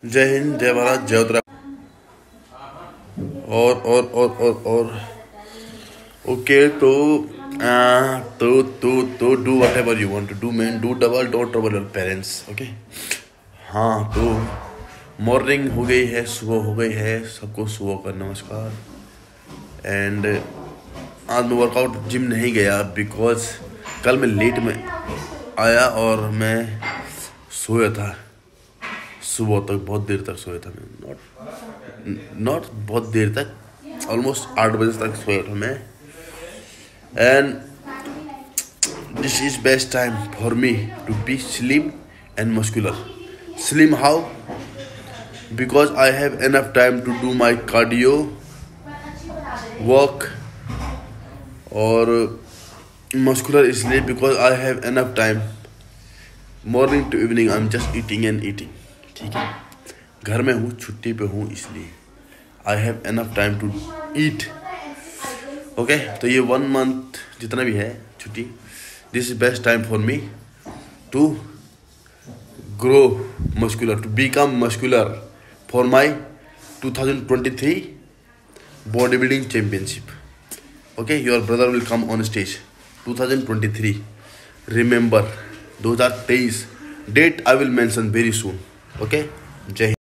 जय हिंद, जय भारत, जय उत्तराखंड। और ओके, तो do whatever you want to do man, do double, don't trouble your parents. Okay, हाँ, तो मॉर्निंग हो गई है, सुबह हो गई है, सबको सुबह का नमस्कार। एंड आज मैं वर्कआउट जिम नहीं गया बिकॉज कल मैं लेट में आया और मैं सोया था सुबह तक, बहुत देर तक सोया था मैं, नॉट बहुत देर तक, ऑलमोस्ट 8 बजे तक सोया था मैं। And this is best time for me to be slim and muscular. Slim how? Because I have enough time to do my cardio work, और मस्कुलर इसलिए because I have enough time morning to evening I am just eating and eating. ठीक है, घर में हूँ, छुट्टी पे हूँ, इसलिए I have enough time to eat. Okay, तो ये 1 मंथ जितना भी है छुट्टी, this is best time for me to grow muscular, to become muscular for my 2023 bodybuilding championship. Okay, your brother will come on stage 2023. Remember 2023 date I will mention very soon. Okay, Jai Hind.